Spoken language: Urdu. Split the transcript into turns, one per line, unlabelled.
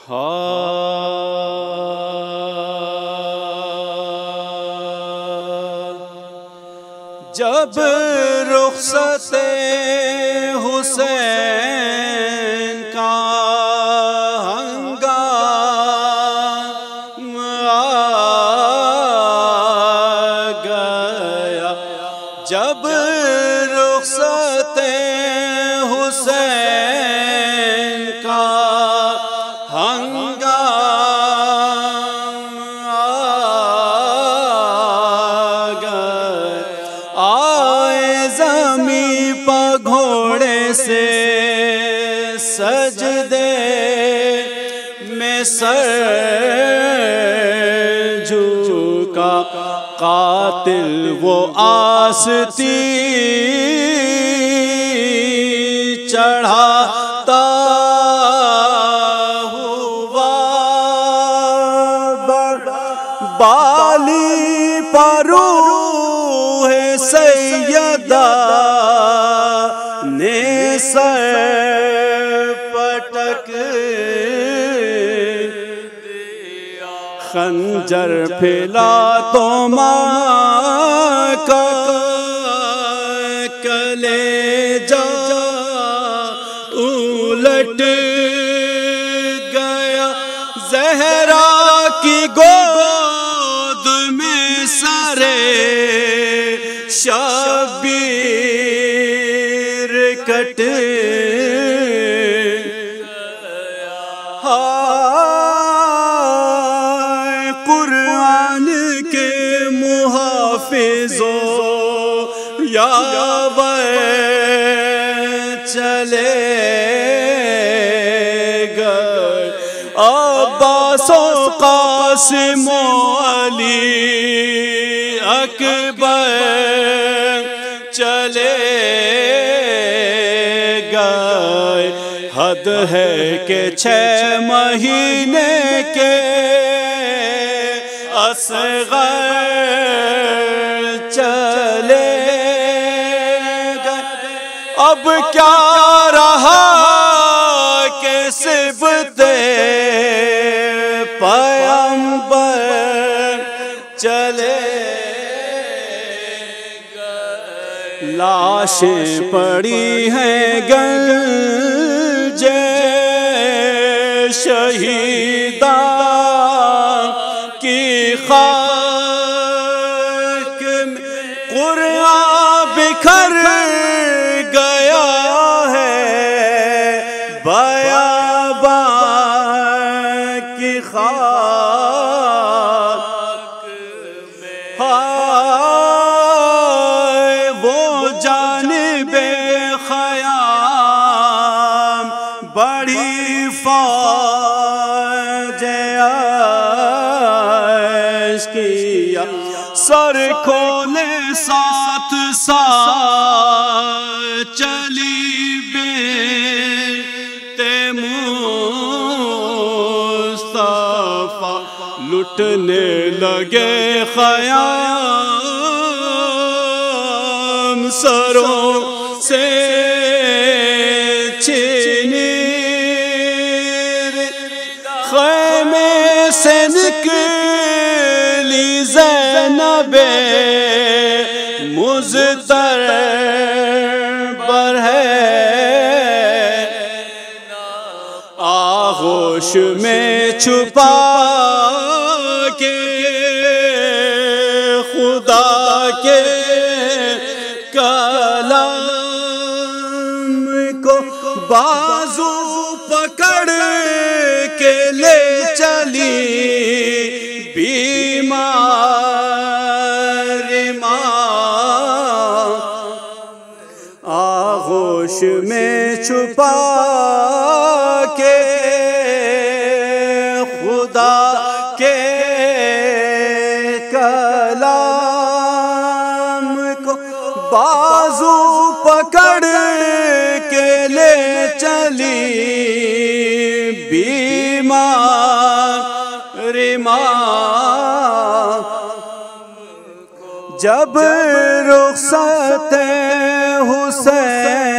جب رخصت حسین کا ہنگام آ گیا، جب رخصت حسین کا ہنگام آ گیا، آئے زمین پہ گھوڑے سے سجدے میں سر جھکا، قاتل وہ آستی چڑھاتا ہوا، بالی پر روح سیدہ نے سر پٹک دیا، خنجر پھیلا تو ماں کا کلیجہ الٹ گیا، زہرا کی گود میں سرے شبیر کٹ ہائے، قرآن کے محافظوں یاور چلے گئے، عباس و قاسم و علی اکبر چلے گئے، حد ہے کہ 6 مہینے کے اصغر چلے گئے، اب کیا رہا کہ صبت پیغمبر چلے گئے، لاشیں پڑی ہیں گنجے شہیدان کی خاک میں، قرآن بکھر گیا ہے بیابان کی خاک میں، ہائے وہ جانب خیام بڑی فوج کیا، سر کھولے ساتھ ساتھ چلی بیٹے مصطفیٰ، لٹنے لگے خیام سروں سے چھینی، خیمے سے نکلی زینب مضطرب ہے، آغوش میں چھپا کے خدا کے کلام کو بازو پکڑ کے لے چلی بیمار ماں، آغوش میں چھپا کے خدا کے کلام کو بازو پکڑ کے لے چلی بیمار ماں، جب رخصت حسین